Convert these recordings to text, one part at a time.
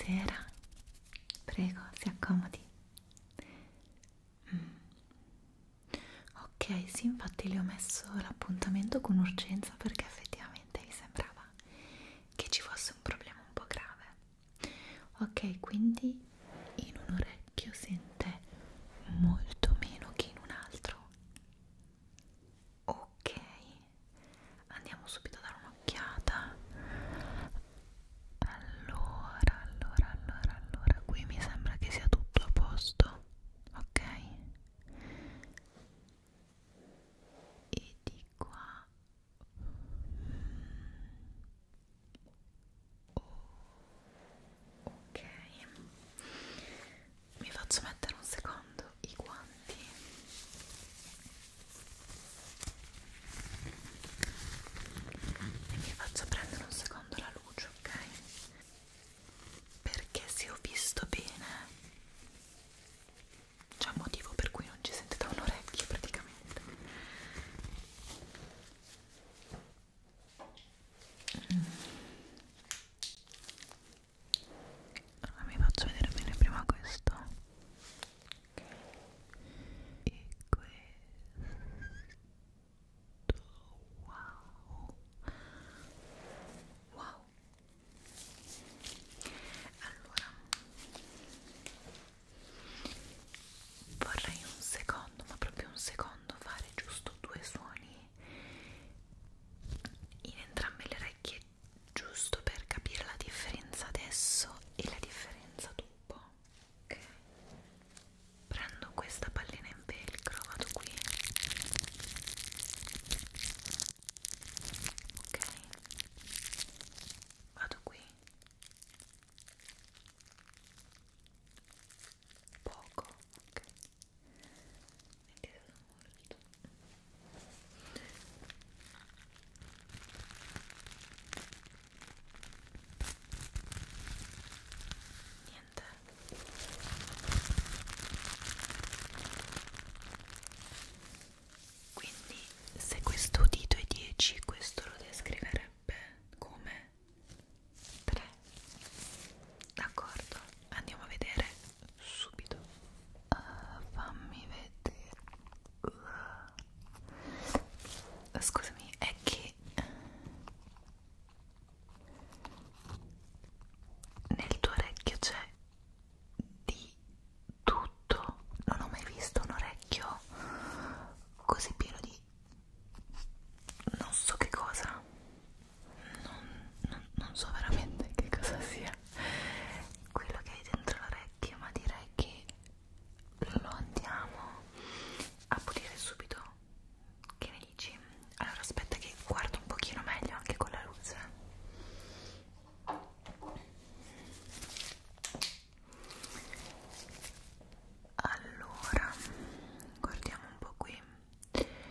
Buonasera, prego, si accomodi. Mm. Ok, sì, infatti le ho messo l'appuntamento con urgenza perché effettivamente mi sembrava che ci fosse un problema un po' grave. Ok, quindi in un orecchio sente molto meno che in un altro. Ok, andiamo subito a dare un'occhiata. Allora, qui mi sembra che sia tutto a posto, ok? E di qua. Ok, mi faccio mettere un secondo i guanti e mi faccio prendere un secondo la luce, ok? Perché se ho visto bene c'è un motivo per cui non ci sente da un orecchio praticamente. Allora mi faccio vedere bene prima questo. E questo. Wow. Wow. Allora vorrei un secondo, ma proprio un secondo, fare giusto due suoni in entrambe le orecchie, giusto per capire la differenza adesso e la differenza dopo. Ok, prendo questa pallina in velcro, vado qui. Ok, vado qui. Poco, ok. Mettitelo molto. Niente. Quindi se questo udito è 10, questo lo descriverebbe come 3. D'accordo, andiamo a vedere subito. Fammi vedere. Scusami, è che nel tuo orecchio c'è di tutto. Non ho mai visto un orecchio così pieno di non so che cosa. Non so veramente che cosa sia quello che hai dentro l'orecchio, ma direi che lo andiamo a pulire subito. Che ne dici? Allora aspetta che guardo un pochino meglio anche con la luce. Allora guardiamo un po' qui.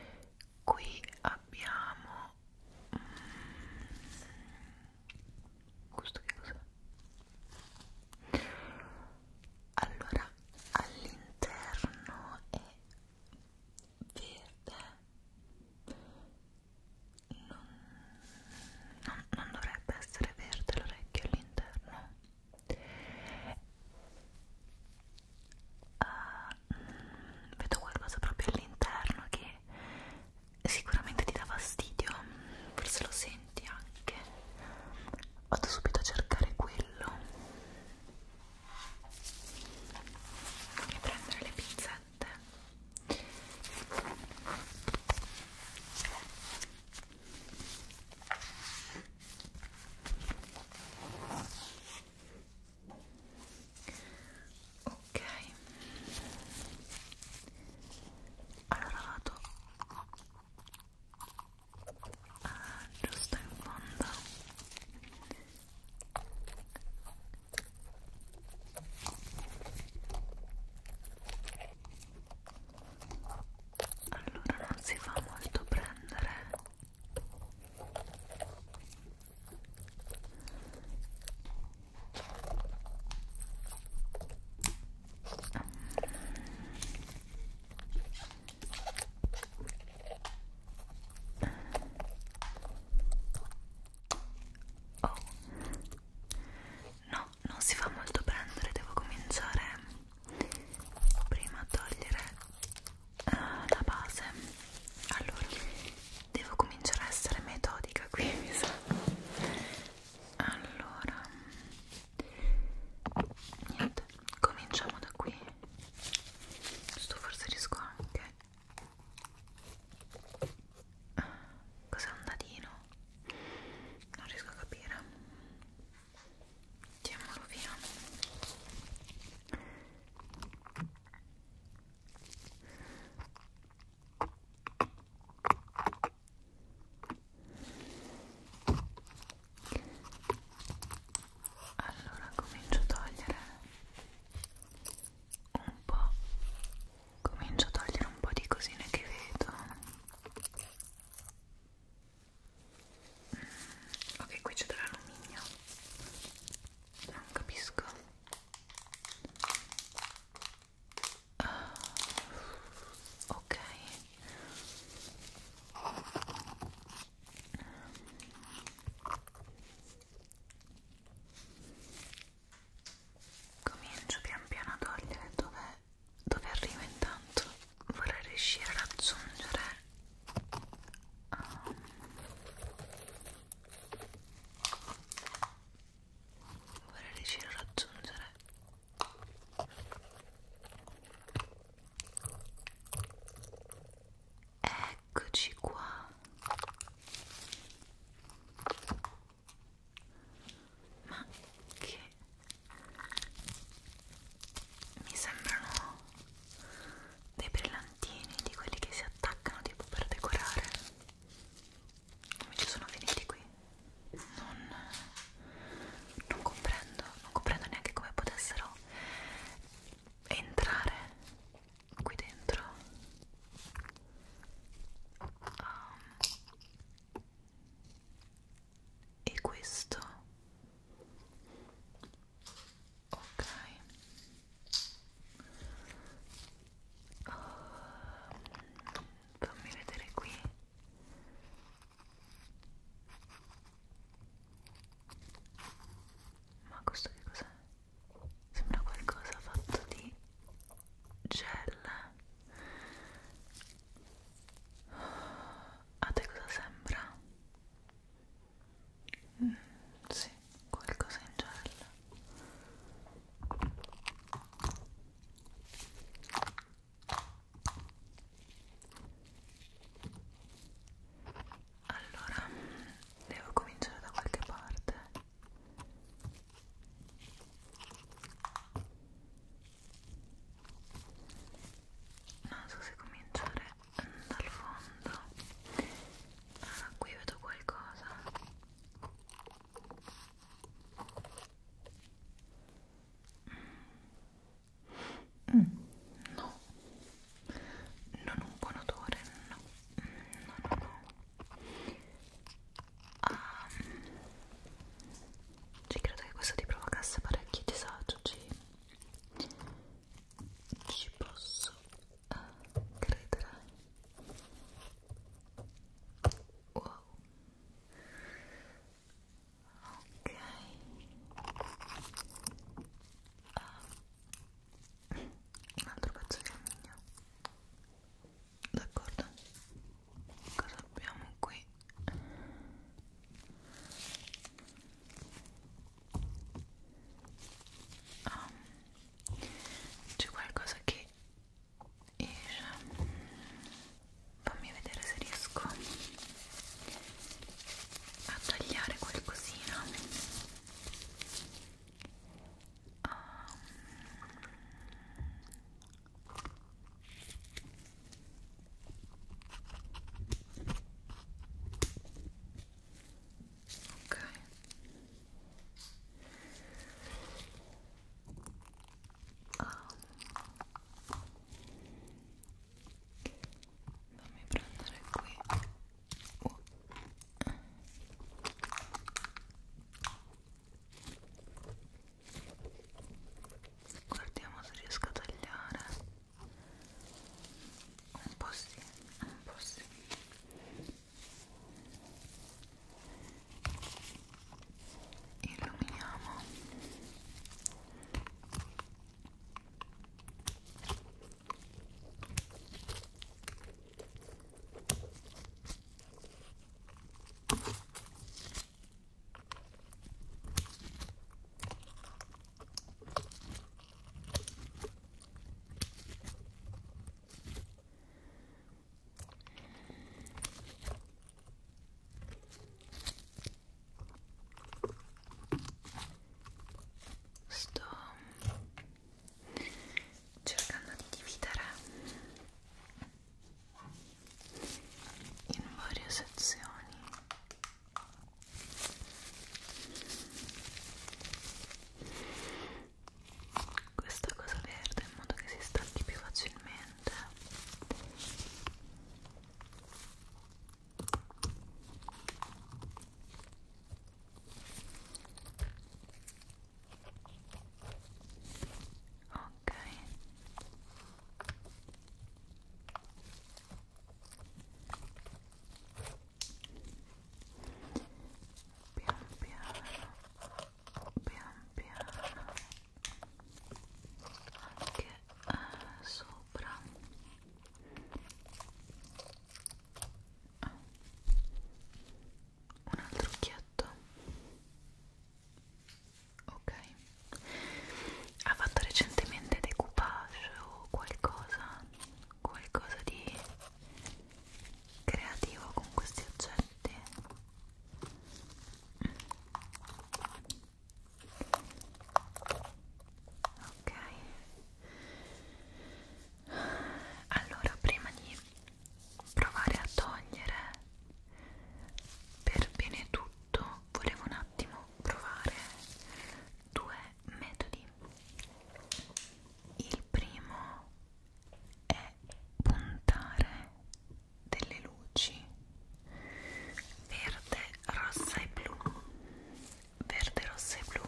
luci verde, rossa e blu, verde, rossa e blu,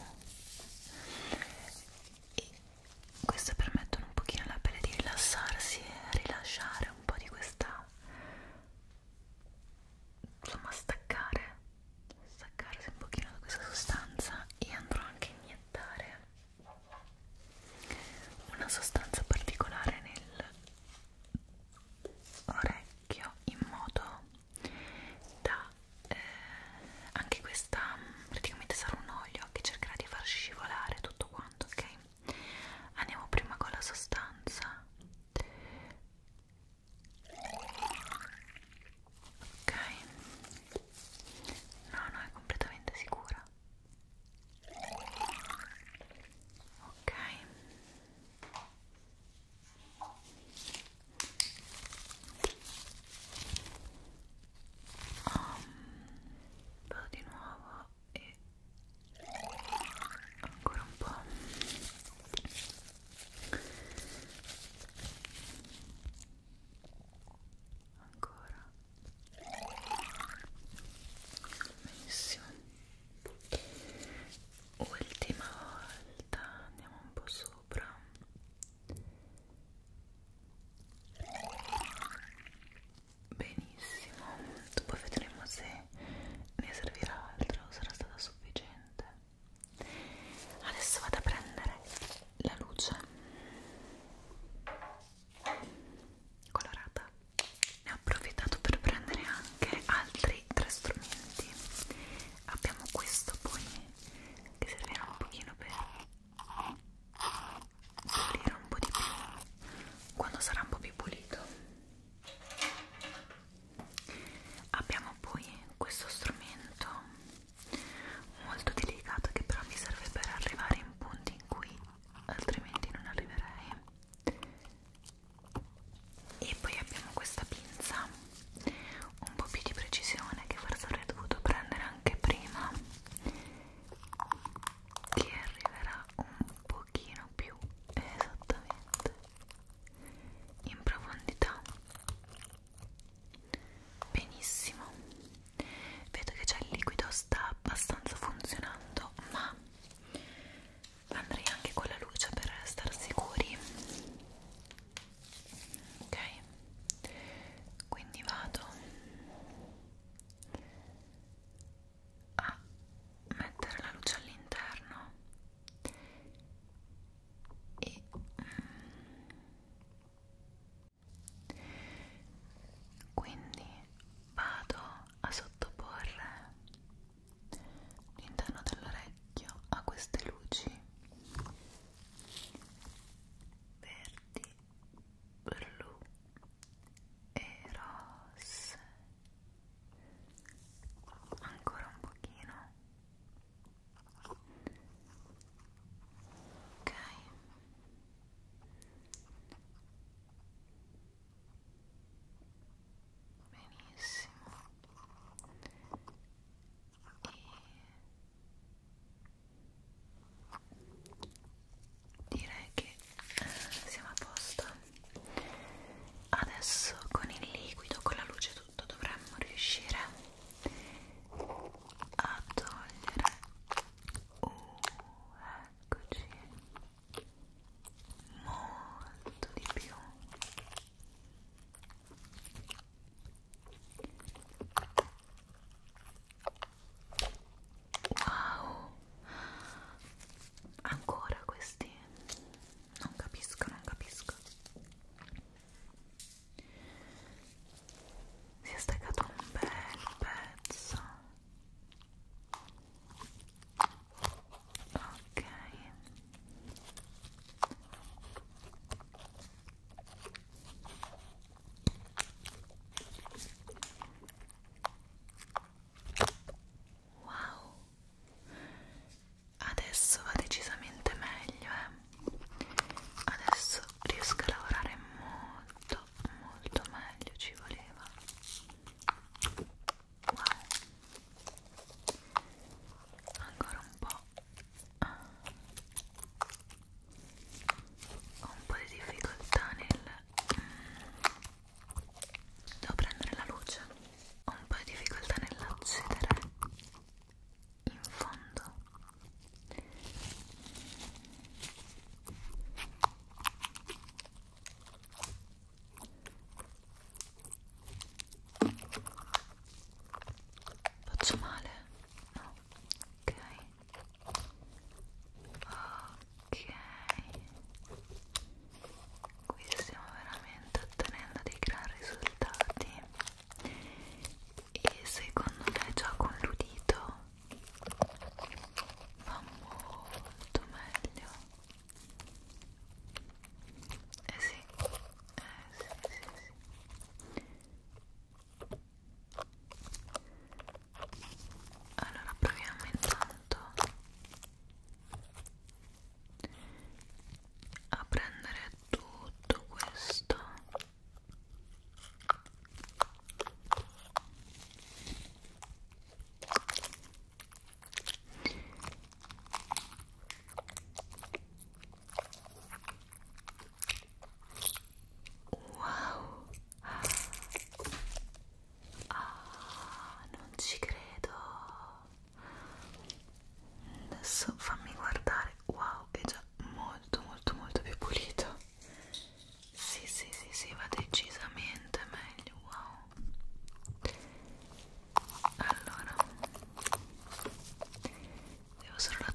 e queste permettono un pochino alla pelle di rilassarsi e rilasciare un po' di questa, insomma staccarsi un pochino da questa sostanza. E andrò anche a iniettare una sostanza particolare nel orecchio in modo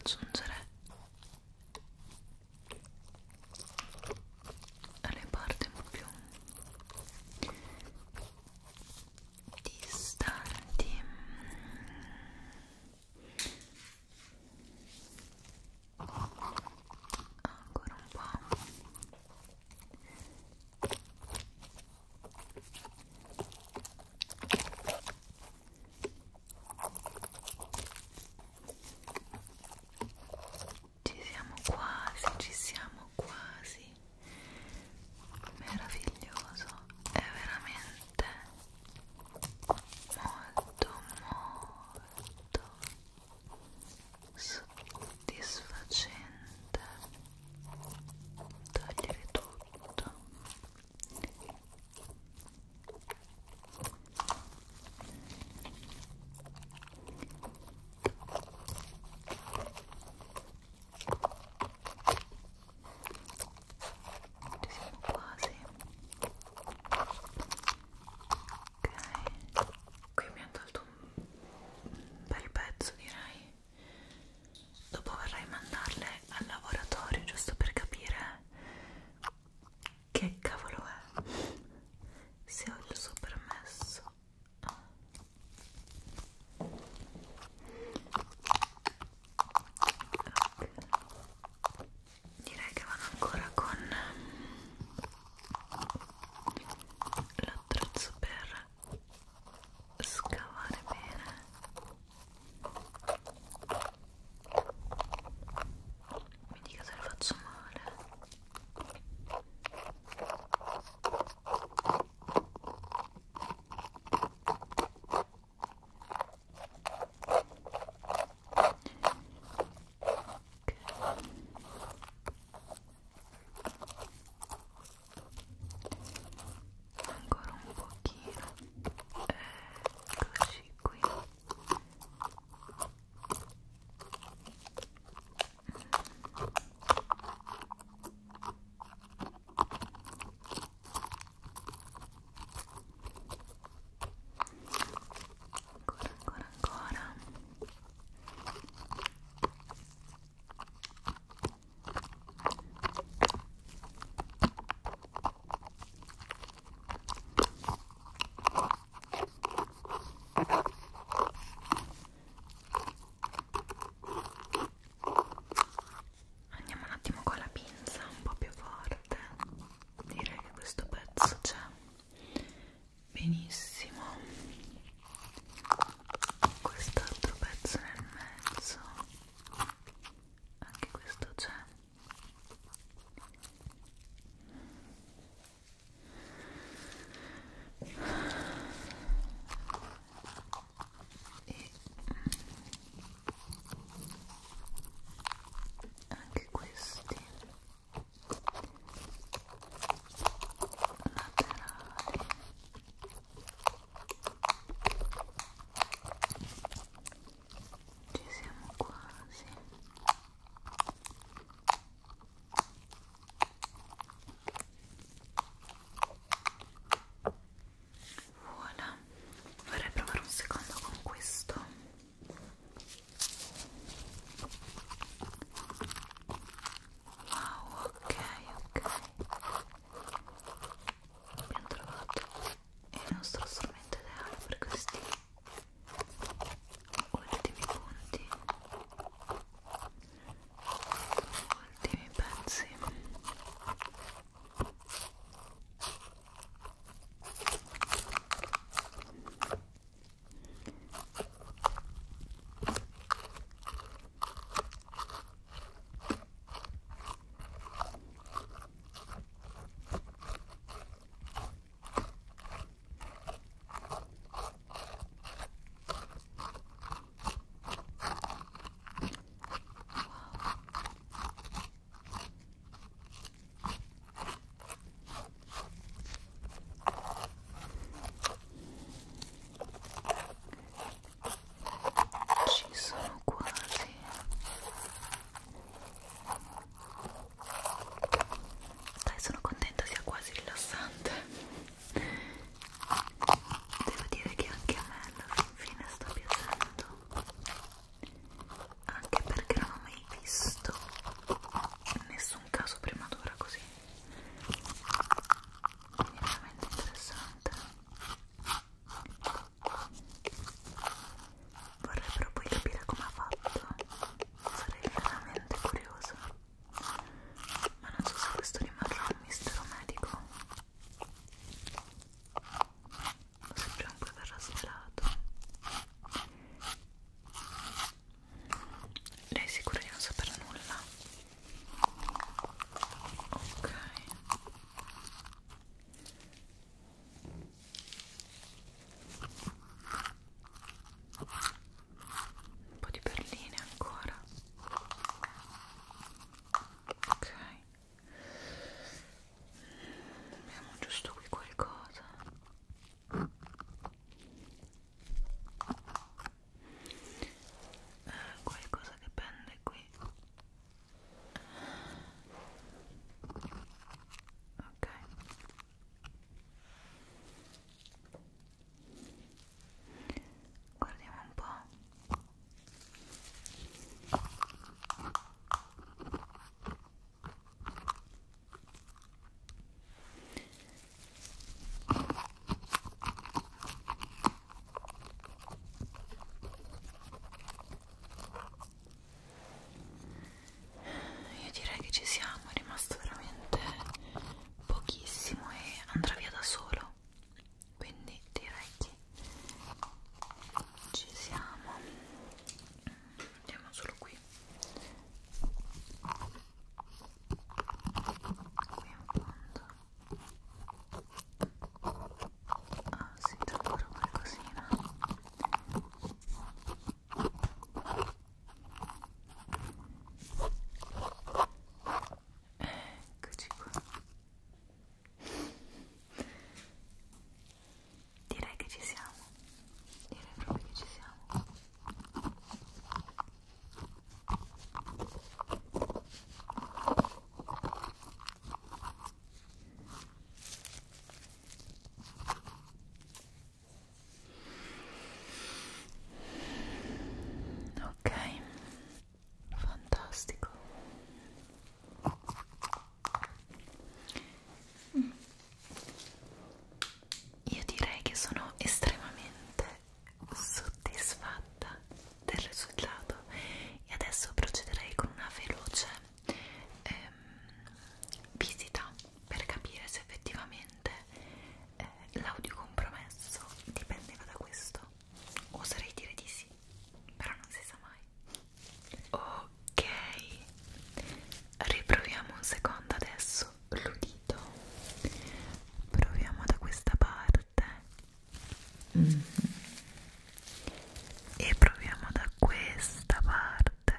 aggiungere alle parti un po' più distanti. Ancora un po'. Ok, fantastico. Io direi che sono estremamente soddisfatta del risultato e adesso procederei con una veloce visita per capire se effettivamente l'audio compromesso dipendeva da questo. Oserei dire di sì, però non si sa mai. Ok, riproviamo un secondo adesso l'udito. Proviamo da questa parte. E proviamo da questa parte.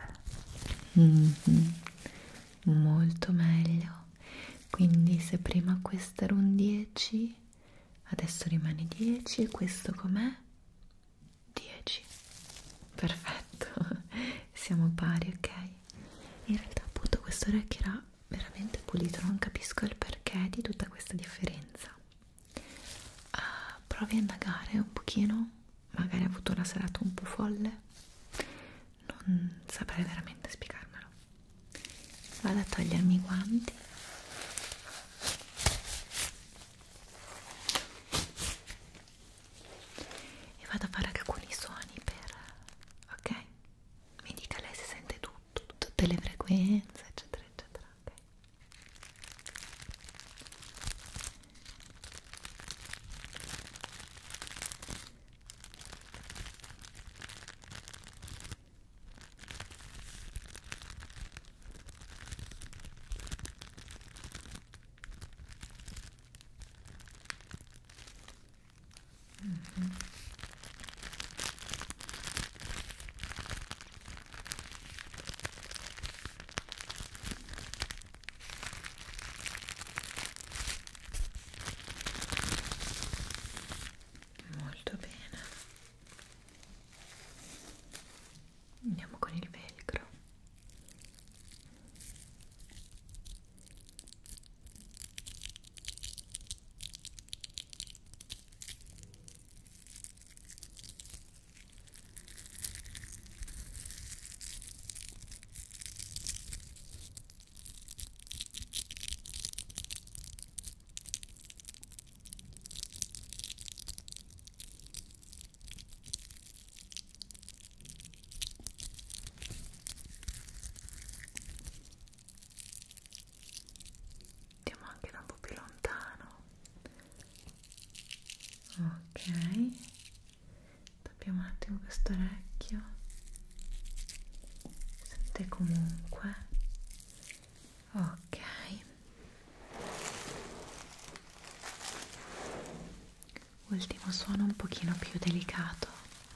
Molto meglio. Quindi se prima questo era un 10, adesso rimane 10 e questo com'è? 10. Perfetto. Siamo pari, ok? In realtà appunto questo orecchio era veramente pulito, non capisco il perché di tutta questa differenza. Provi a indagare un pochino, magari ha avuto una serata un po' folle, non saprei veramente spiegarmelo. Vado a togliermi i guanti. E vado a fare alcuni suoni per, ok? Mi dica lei se sente tutto, tutte le frequenze, eccetera, eccetera, ok? Molto bene. Andiamo con il velcro. Andiamo anche da un po' più lontano. Ok, tappiamo un attimo questo orecchio. Sente comunque. Ok, ultimo suono un pochino più delicato.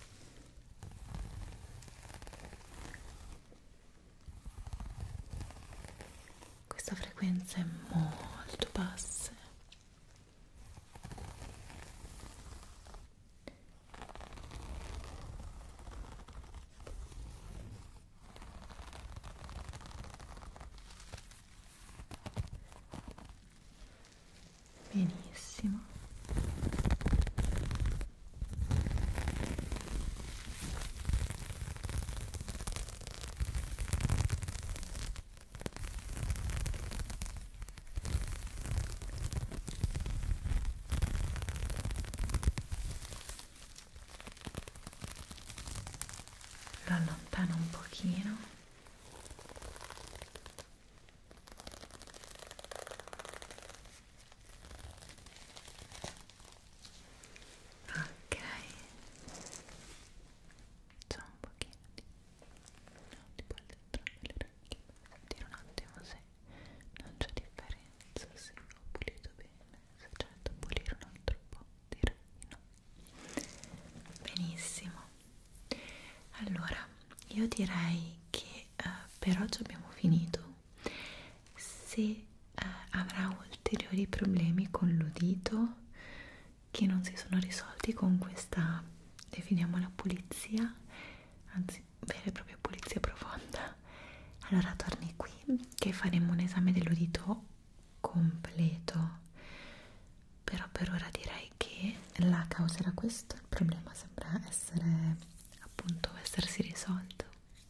Questa frequenza è molto bassa. Benissimo. Lo allontano un pochino. Ok, c'è un pochino di polvere nelle orecchie per sentire un attimo se non c'è differenza, se ho pulito bene, se c'è da pulire un altro po', direi di no. Benissimo. Allora, io direi che per oggi abbiamo finito. Se avrà ulteriori problemi con l'udito che non si sono risolti con questa, definiamola pulizia, anzi vera e propria pulizia profonda, allora torni qui che faremo un esame dell'udito completo. Però per ora direi che la causa era questa, il problema sembra essere appunto essersi risolto.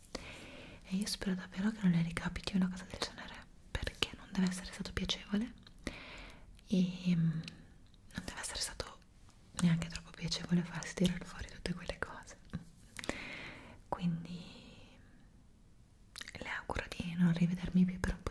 e io spero davvero che non le ricapiti una cosa del genere, perché non deve essere stato piacevole e non deve essere stato neanche troppo piacevole farsi tirare fuori tutte quelle cose. Quindi le auguro di non rivedermi più per un